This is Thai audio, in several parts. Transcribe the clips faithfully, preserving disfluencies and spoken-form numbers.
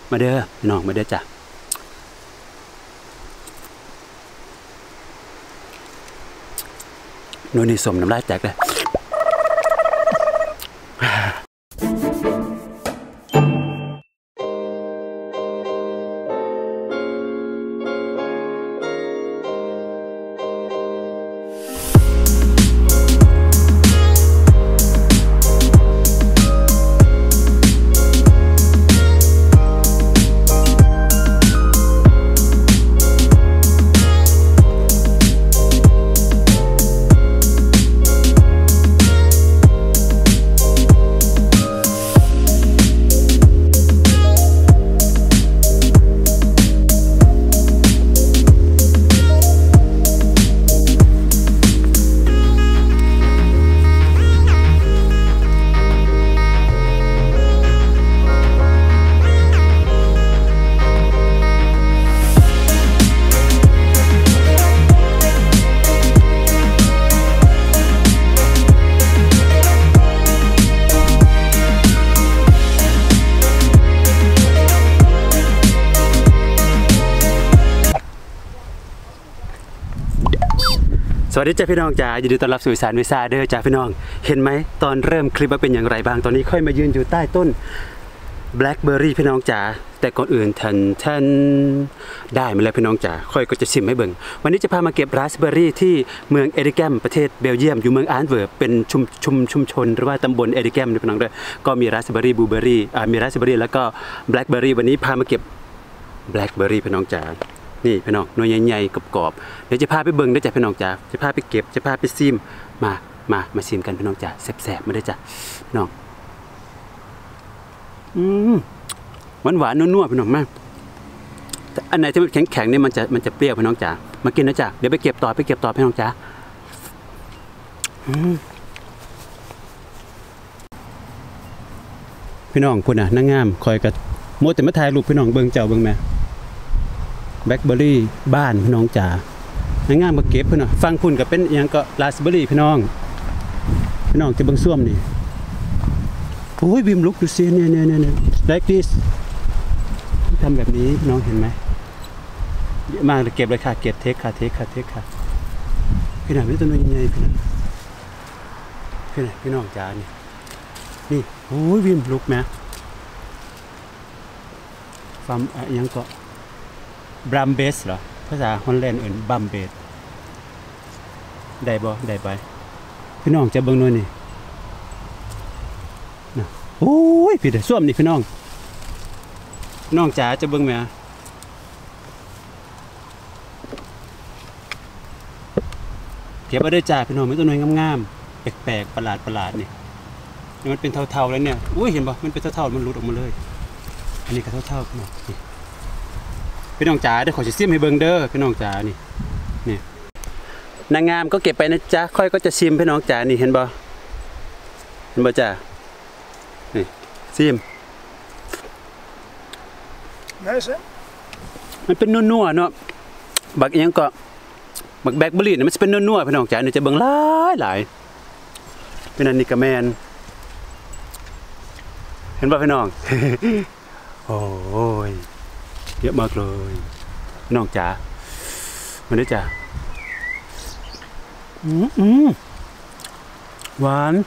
มาเด้อพี่น้องมาเด้อจ้ะนู่นนี่สมน้ำลายแตกเลยสวัสดีจ้าพี่น้องจ้ายินดีต้อนรับสู่อีสานวิซาเด้อจ้าพี่น้องเห็นไหมตอนเริ่มคลิปว่าเป็นอย่างไรบ้างตอนนี้ค่อยมายืนอยู่ใต้ต้นแบล็คเบอร์รี่พี่น้องจ๋าแต่ก่อนอื่นทันทันได้มาแล้วพี่น้องจ๋าค่อยก็จะชิมให้เบิ่งวันนี้จะพามาเก็บราสเบอร์รี่ที่เมืองเอริแกมประเทศเบลเยียมอยู่เมืองอาร์เวิร์ปเป็นชุมชุมชุมชนหรือว่าตำบลเอริแกมด้วยพี่น้องด้วยก็มีราสเบอร์รี่บลูเบอร์รี่อ่ามีราสเบอร์รี่แล้วก็แบล็คเบอร์รี่วันนี้พามาเก็บแบล็คเบอร์รี่พี่น้องจ๋านี่พี่น้องหน่วยใหญ่ๆกรอบๆเดี๋ยวจะพาไปเบิ่งได้จ้ะพี่น้องจ๋าจะพาไปเก็บจะพาไปซิมมามามาซิมกันพี่น้องจ๋าแซ่บๆมาได้จ้ะพี่น้องอืมหวานหวานนัวๆพี่น้องมากอันไหนที่มันแข็งๆเนี่ยมันจะมันจะเปรี้ยวพี่น้องจ๋ามากินนะจ๊ะเดี๋ยวไปเก็บต่อไปเก็บต่อพี่น้องจ๋าพี่น้องคุณน่ะนางงามคอยกับโมแต่มาถ่ายรูปพี่น้องเบิ่งเจ้าเบิ่งแม่แบล็คเบอร์รี่บ้านพี่น้องจ๋านางงามมาเก็บพี่น้องฟังคุณกับเป็นอย่างก็ราสเบอร์รี่พี่น้องพี่น้องจะเบิ่งส้วมนี่โอ้ยบิมลุกดูสิเนี่ยเนี่ยเนี่ย like this ทำแบบนี้น้องเห็นไหมเยอะมากเลยเก็บเลยค่ะเก็บเทคค่ะเทคค่ะเทคค่ะพี่น้องนี่ตัวน้อยใหญ่พี่น้องพี่น้องพี่น้องจ๋านี่นี่โอ้ยบิมลุกไหมฟาร์มยังก็บรัมเบสเหรอภาษาฮอลแลนด์เอื่นบัมเบสได้บ่ได้ไปพี่น้องจะเบิ่งหน่อยนี่นะโอ้ยพี่เด้อส้วมนี่พี่น้องน้องจ๋าจะเบิ่งไหมเก็บมาได้จ่าพี่น้องไม่ตัวน้อยงามๆแปลกๆประหลาดประหลาดนี่มันเป็นเท่าๆแล้วเนี่ยอุ้ยเห็นป่ะมันเป็นเท่าๆมันหลุดออกมาเลยอันนี้ก็เท่าๆพี่น้องพี่น้องจ๋าเดี๋ยวขอชิมให้เบิ่งเด้อพี่น้องจ๋านี่นี่นางงามก็เก็บไปนะจ๊ะค่อยก็จะชิมพี่น้องจ๋านี่เห็นป่ะเห็นป่ะจ๋านี่ชิมมันเป็นนัวๆเนาะบักยังก็บักแบล็คเบอร์รี่เนี่ยมันจะเป็นนัวๆพี่น้องจ๋าเนี่ยจะเบิ่งหลายหลายเป็นอันนี้กระแมนเห็นป่ะพี่น้อง โอ้ยเยอะมากเลยพี่น้องจ๋ามันได้จ๋าอืมอืมหวาน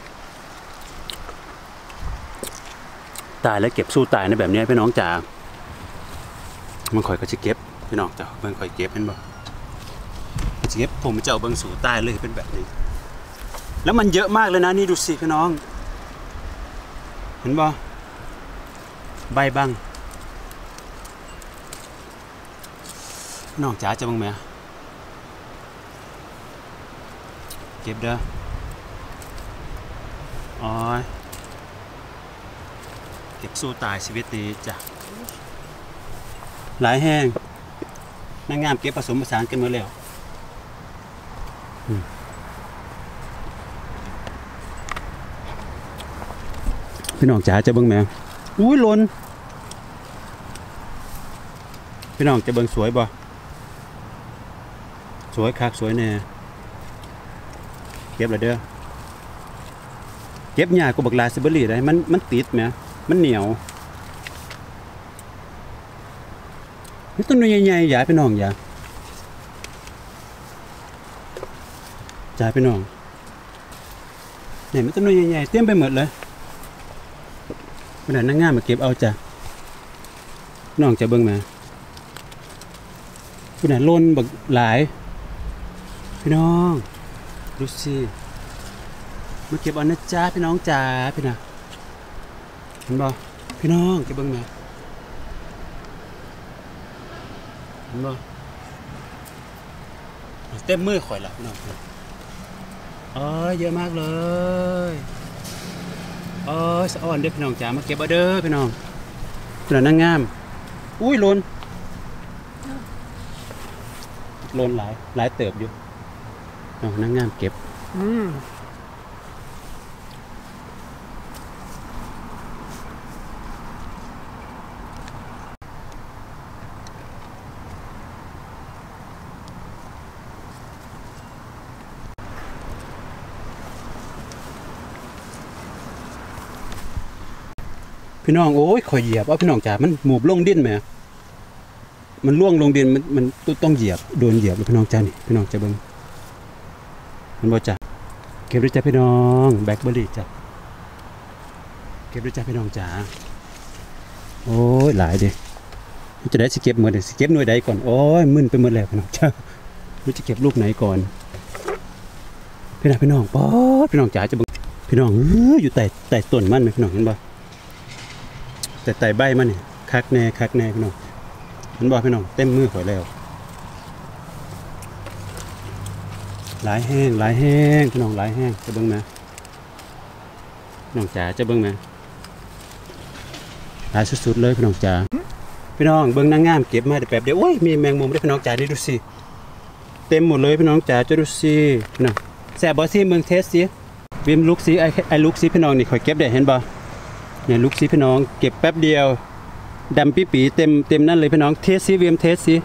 ตายแล้วเก็บสู้ตายในแบบนี้พี่น้องจ๋ามันคอยก็จะเก็บพี่น้องจ๋ามันคอยเก็บเห็นบ่จะเก็บผมจะเอาเบิ้งสู่ใต้เลยเป็นแบบนี้แล้วมันเยอะมากเลยนะนี่ดูสิพี่น้องเห็นบ่ใบบังพี่น้องจ๋าจะบังไหมเก็บเด้ออ๋อเก็บสู้ตายชีวิตดีจ้ะหลายแห้งนางงามเก็บผสมผสานกันมาแล้วพี่น้องจ๋าจะเบิ่งแมวอุ้ยล้นพี่น้องจะเบิ่งสวยบ่สวยคักสวยแน่เก็บเลยเด้อเก็บหญ้าก็บักลาสเบอร์รี่ได้มันมันติดไหมมันเหนียวต้นใหญ่ๆอย่าไปน้องอย่าจ่ายไปน้องเนี่ยมันต้นใหญ่ๆเต็มไปหมดเลยไม่ได้นั่งง่ายมาเก็บเอาจ้ะน้องจะเบิ่งมาพี่น่ะล้นบักหลายพี่น้องดูสิมาเก็บเอานะจ้าพี่น้องจ้าพี่น่ะเห็นบ่พี่น้องจะเบิ่งมาเห็นบ่เต็มมือข่อยละพี่น้องอ๋อเยอะมากเลยอ๋อสะอ่อนเด้อพี่น้องจ๋ามาเก็บเอาเด้อพี่น้องพี่น้องนั่งงามอุ้ยล้นล้นหลายหลายเติบอยู่น้องนั่งงามเก็บอืมพี่น้องโอ้ยข่อยเหยียบว่าพี่น้องจ๋ามันหมูบลงดินไหมมันล่วงลงดินมันมันต้องเหยียบโดนเหยียบพี่น้องจ๋านี่พี่น้องจะเบิ่งมันบ่จ๋าเก็บด้วยจ้าพี่น้องแบล็คเบอร์รี่จ้ะเก็บด้วยจ้าพี่น้องจ๋าโอ้ยหลายดิจะได้สิเก็บหมดเลยสิเก็บหน่วยใดก่อนโอ้ยมึนไปหมดแล้วพี่น้องจ๋าไม่จะเก็บลูกไหนก่อนพี่น้องพี่น้องป๊อดพี่น้องจ๋าจะเบิ่งพี่น้องอยู่ใต้ใต้ต้นมันไหมพี่น้องเห็นบ่แต่ไต่ใบมันเนี่ยคักแน่คักแน่พี่น้องมันบอกพี่น้องเต็มมือข่อยแล้วหลายแห้งหลายแห้งพี่น้องหลายแห้งจะเบิ้งไหมพี่น้องจ๋าจะเบิ้งไหมหลายสุดๆเลยพี่น้องจ๋าพี่น้องเบิ้งนางงามเก็บมาแต่แป๊บเดียวโอ้ยมีแมงมุมด้วยพี่น้องจ๋านี่ดูสิเต็มหมดเลยพี่น้องจ๋าจะดูสิพี่น้องแซ่บบอสซี่เมืองเทสสิวิมลุกสิไอไอลุกสิพี่น้องนี่ข่อยเก็บได้เห็นบ่เนี่ยลูกซีพี่น้องเก็บแป๊บเดียวดำปีปีเต็มเต็มนั่นเลยพี่น้องเทสซีเวียมเทสซี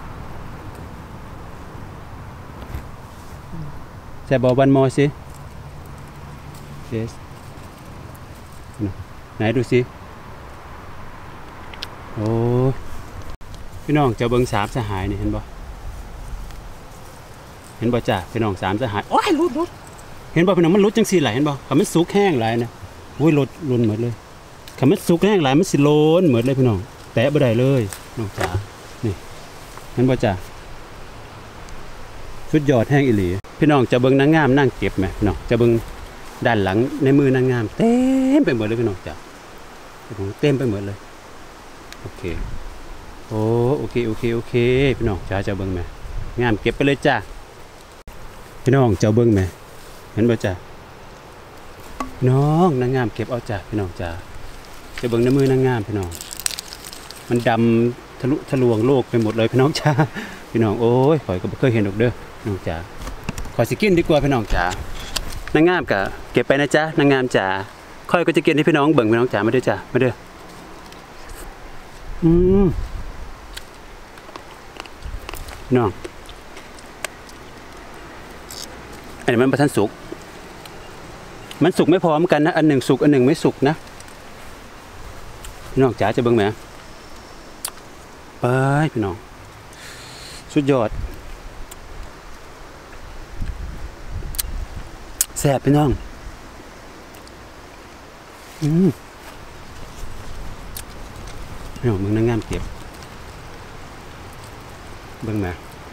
แซ่บวันมอสิเทสไหนดูสิโอ้พี่น้องจะเบิ้งสามสหายนี่เห็นบ่เห็นบ่จ้าพี่น้องสามสหายโอ้ยรุดรุดเห็นบ่พี่น้องมันรุดจังสีไหลเห็นบ่เขามันสุกแห้งไหลนะโอ้ยรุดรุนหมดเลยขมันสุกแห้งหลายมันสิโลนเหมือนเลยพี่น้องแตะบ่ได้เลยน้องจ๋านี่เห็นบ่จ้าสุดยอดแห้งอีหลีพี่น้องจะเบิ่งนางงามนั่งเก็บไหมพี่น้องจะเบิ่งด้านหลังในมือนางงามเต็มไปหมดเลยพี่น้องจ๋าเต็มไปหมดเลยโอเคโอ้โอเคโอเคโอเคพี่น้องจ๋าจะเบิ่งไหมงามเก็บไปเลยจ้าพี่น้องจะเบิ่งไหมเห็นบ่จ้าน้องนางงามเก็บเอาจ้ะพี่น้องจ้าจะเบิ่งในมือนางงามพี่น้องมันดำทะลุทะลวงโลกไปหมดเลยพี่น้องจ้าพี่น้องโอ้ยข่อยก็ไม่เคยเห็นดอกเด้อน้องจ้าขอสิกินดีกว่าพี่น้องจ้านางงามกะเก็บไปนะจ้านางงามจ้าค่อยก็จะกินให้พี่น้องเบิ่งพี่น้องจ้ามาเด้อจ้ามาเด้ออืมพี่น้องอันนี้มันประทันสุกมันสุกไม่พร้อมกันนะอันหนึ่งสุกอันหนึ่งไม่สุกนะพี่น้องจ๋าจะเบิ่งไหมไปพี่น้องสุดยอดแซ่บพี่น้องอืมพี่น้องมึงนั่งงามเก็บเบิ่งไหม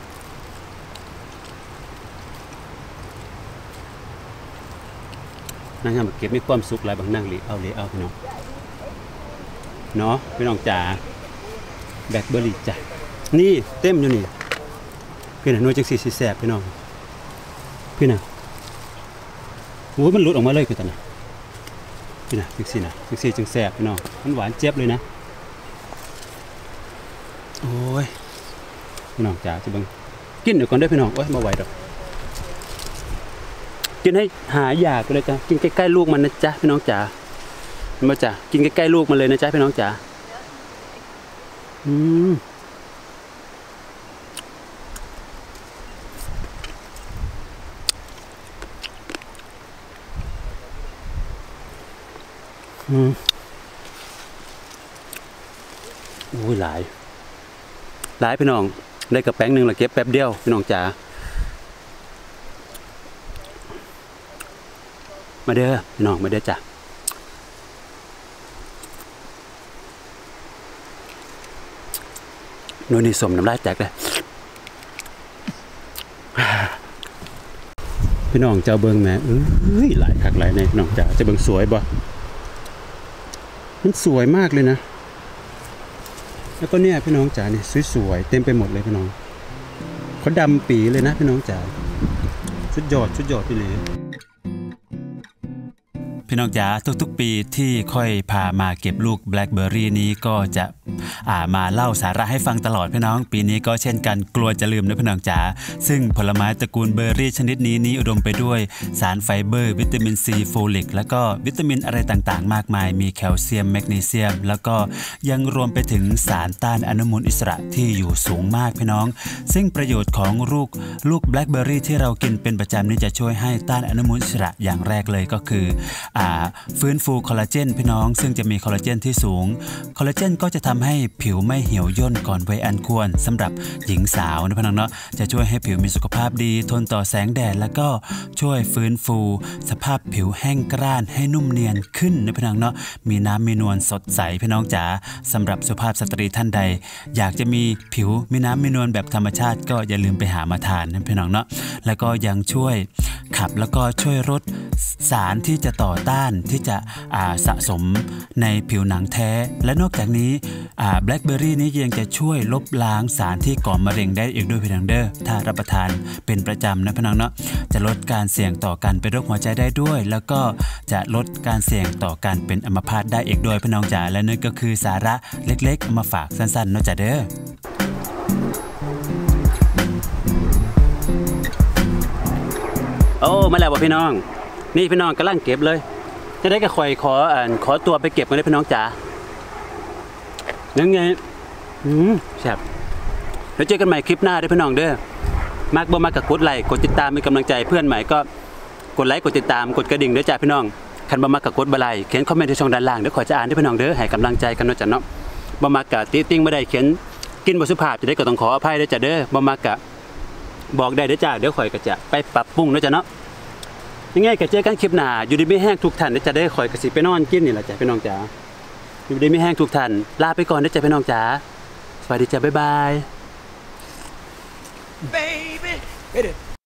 นางงามเก็บมีความสุขหลายบางนั่งหลีเอาเลยเอาพี่น้องเนาะพี่น้องจ๋าแบล็คเบอร์รี่จ้ะนี่เต็มอยู่นี่พี่น่ะหน่วยจังสีสีแสบพี่น้องพี่น่ะโอ้ยมันหลุดออกมาเลยคือตอนน่ะพี่น่ะจังสีน่ะจังสีจังแสบพี่น้องมันหวานเจี๊ยบเลยนะโอ้ยพี่น้องจ๋าจะเบิ่งกินเดี๋ยวก่อนได้พี่น้องโอ้ยมาไหวดอกกินให้หายอยากเลยจ้ะกินใกล้ๆลูกมันนะจ๊ะพี่น้องจ๋ามาจ้ะกินใกล้ๆลูกมันเลยนะจ๊ะพี่น้องจ๋าอืมอืมโอ้ยหลายหลายพี่น้องได้กระแป้งหนึ่งละเก็บแป๊บเดียวพี่น้องจ๋ามาเด้อพี่น้องมาเด้อจ้ะนู่นนี่สมน้ำลายแตกเลยพี่น้องเจ้าเบิ้งแม่เอ้ยหลายคักหลายในพี่น้องจ๋าจะเบิ้งสวยบ่มันสวยมากเลยนะแล้วก็เนี่ยพี่น้องจ๋านี่สวยๆเต็มไปหมดเลยพี่น้องเขาดำปีเลยนะพี่น้องจ๋าชุดยอดชุดยอดพี่เลยพี่น้องจ๋าทุกๆปีที่ค่อยพามาเก็บลูกแบล็คเบอร์รี่นี้ก็จะอ่ามาเล่าสาระให้ฟังตลอดพี่น้องปีนี้ก็เช่นกันกลัวจะลืมนะพี่น้องจ๋าซึ่งผลไม้ตระกูลเบอร์รี่ชนิดนี้นี้อุดมไปด้วยสารไฟเบอร์วิตามินซีโฟลิกแล้วก็วิตามินอะไรต่างๆมากมายมีแคลเซียมแมกนีเซียมแล้วก็ยังรวมไปถึงสารต้านอนุมูลอิสระที่อยู่สูงมากพี่น้องซึ่งประโยชน์ของลูกลูกแบล็คเบอร์รี่ที่เรากินเป็นประจำนี้จะช่วยให้ต้านอนุมูลอิสระอย่างแรกเลยก็คือฟื้นฟูคอลลาเจนพี่น้องซึ่งจะมีคอลลาเจนที่สูงคอลลาเจนก็จะทำให้ผิวไม่เหี่ยวย่นก่อนวัยอันควรสำหรับหญิงสาวนะพี่น้องเนาะจะช่วยให้ผิวมีสุขภาพดีทนต่อแสงแดดแล้วก็ช่วยฟื้นฟูสภาพผิวแห้งกร้านให้นุ่มเนียนขึ้นนะพี่น้องเนาะมีน้ำมีนวลสดใสพี่น้องจ๋าสำหรับสุภาพสตรีท่านใดอยากจะมีผิวมีน้ำมีนวลแบบธรรมชาติก็อย่าลืมไปหามาทานนะพี่น้องเนาะแล้วก็ยังช่วยขับแล้วก็ช่วยลดสารที่จะต่อต้านที่จะสะสมในผิวหนังแท้และนอกจากนี้แบล็คเบอร์รี่นี้ยังจะช่วยลบล้างสารที่ก่อมะเร็งได้อีกด้วยพี่น้องเด้อถ้ารับประทานเป็นประจำนะพี่น้องเนาะจะลดการเสี่ยงต่อการเป็นโรคหัวใจได้ด้วยแล้วก็จะลดการเสี่ยงต่อการเป็นอัมพาตได้อีกด้วยพี่น้องจ๋าและนั่นก็คือสาระเล็กๆมาฝากสั้นๆเนาะจ้ะเด้อโอ้มาแล้วบ่พี่น้องนี่พี่น้องกำลังเก็บเลยจะได้ก็คอยขออ่านขอตัวไปเก็บกันเลยพี่น้องจ๋ายังไงอืมแซ่บแล้วเจอกันใหม่คลิปหน้าด้วยพี่น้องเด้อมากบ่มากกับกดไลค์กดติดตามเป็นกำลังใจเพื่อนใหม่ก็กดไลค์กดติดตามกดกระดิ่งด้วยจ้าพี่น้องคันบ่มากกับกดบะไลเขียนคอมเมนต์ที่ช่องด้านล่างเดี๋ยวขอจะอ่านด้วยพี่น้องเด้อให้กำลังใจกันเนาะจ้ะเนาะบ่มากกับติติ้งไม่ได้เขียนกินบ่สุภาพจะได้ก็ต้องขออภัยด้วยจ้ะเด้อบ่มากกับบอกได้เด้อจ้าเดี๋ยวข่อยก็จะไปปรับปรุงเนาะจ้ะเนาะยังไงก็เจอกันคลิปหน้าอยู่ดีไม่แห้งทุกท่านจะได้คอยกระสิไปนอนกินนี่แหละจ้ะพี่น้องจ๋าอยู่ดีไม่แห้งทุกท่านลาไปก่อนนะจ้ะพี่น้องจ๋าสวัสดีจ้ะบ๊ายบาย